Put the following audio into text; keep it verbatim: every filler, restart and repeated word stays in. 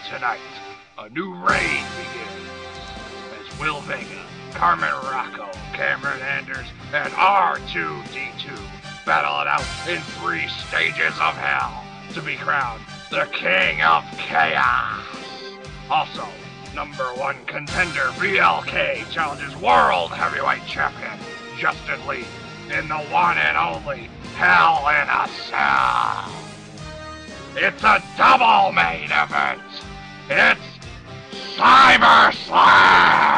Tonight, a new reign begins as Will Vega, Carmen Rocco, Cameron Anders, and R two D two battle it out in three stages of hell to be crowned the King of Chaos. Also, number one contender B L K challenges World Heavyweight Champion Justin Lee in the one and only Hell in a Cell. It's a double main event. It's SummerSlam!